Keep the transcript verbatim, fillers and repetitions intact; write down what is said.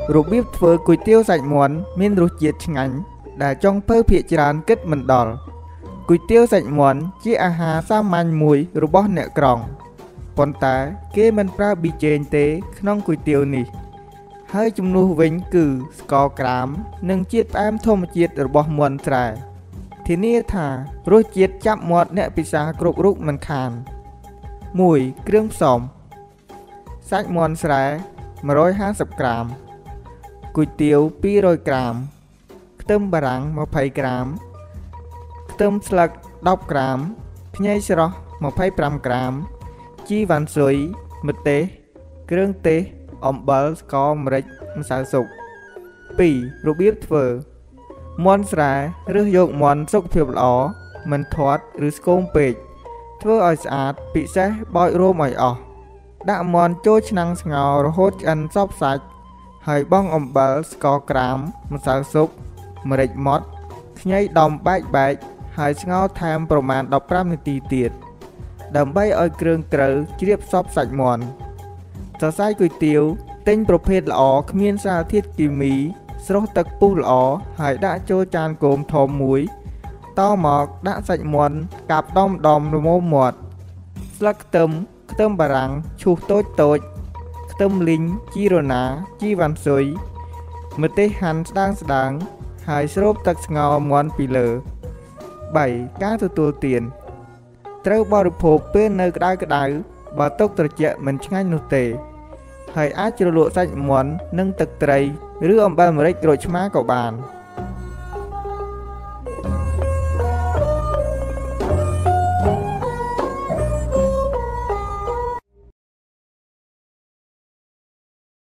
របៀបធ្វើគុយទាវសាច់មាន់មានរសជាតិឆ្ងាញ់ដែលចុងភៅភាគច្រើនគិតមិនដល់គុយទាវសាច់មាន់ជាអាហារសាមញ្ញមួយរបស់អ្នកក្រុងប៉ុន្តែគេមិនប្រើប៊ីចេងទេក្នុងគុយទាវនេះហើយជំនួសវិញគឺស្ករក្រាមនិងជាតិផ្អែមធម្មជាតិរបស់មាន់ស្រែធានាថារសជាតិចាប់មាត់អ្នកពិសាគ្រប់រូបមិនខានមួយគ្រឿងផ្សំសាច់មាន់ស្រែmột trăm hai mươiក្រាមគុយទាវពីររយក្រាមខ្ទឹមបារាំងยี่สิบក្រាមខ្ទឹមស្លឹកដប់ក្រាមខ្ញីស្រស់ยี่สิบห้าក្រាមជីវ៉ាន់ស៊ុយម្ទេសគ្រឿងទេសអំបិលស្ករម្រេចម្សៅស៊ុបពីររបៀបធ្វើមាន់ស្រែរើសយកមាន់សុខភាពល្អមិនធាត់ឬស្គមពេកធ្វើឲ្យស្អាតពិសេសបោចរោមឲ្យអស់ដាក់មាន់ចូលឆ្នាំងស្ងោររហូតឆ្អិនសព្វសាច់ហើយបង់អំបិលស្ករក្រាមម្សៅស៊ុបម្រេចម៉ដ្ឋខ្ញីដំបែកបែកហើយស្ងោរថែមប្រមាណដប់ប្រាំនាទីទៀតដើម្បីឲ្យគ្រឿងត្រូវជ្រាបសព្វសាច់មាន់សរសៃគុយទាវទិញប្រភេទល្អគ្មានសារធាតុគីមីស្រុះទឹកពុះល្អហើយដាក់ចូលចានគោមធំមួយតមកដាក់សាច់មាន់កាប់ដំដំល្មមមាត់ស្លឹកខ្ទឹមខ្ទឹមបារាំងឈូសតូចតូចខ្ទឹមលីងជីរណាជីវ៉ាន់ស៊ុយម្ទេសហាន់ស្ដើងស្ដើងហើយស្រូបទឹកស្ងោរមាន់ពីលើបីការទទួលទានត្រូវបរិភោគពេលនៅក្តៅក្តៅបើទុកត្រជាក់មិនឆ្ងាញ់នោះទេហើយអាចជ្រលក់សាច់មាន់និងទឹកត្រីឬអំបិលម្រេចក្រូចឆ្មាក៏បាន